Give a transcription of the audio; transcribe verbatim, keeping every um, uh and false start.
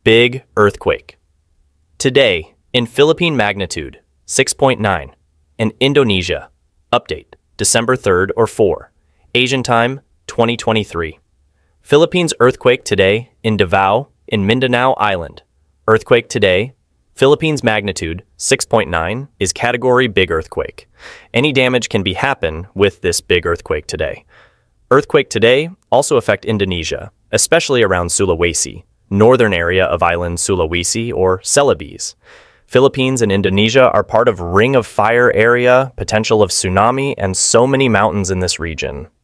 Big earthquake. Today, in Philippine magnitude, six point nine. In Indonesia, update, December third or fourth. Asian time, twenty twenty-three. Philippines earthquake today in Davao, in Mindanao Island. Earthquake today, Philippines magnitude, six point nine, is category big earthquake. Any damage can be happen with this big earthquake today. Earthquake today also affect Indonesia, especially around Sulawesi, northern area of island Sulawesi or Celebes. Philippines and Indonesia are part of Ring of Fire area, potential of tsunami, and so many mountains in this region.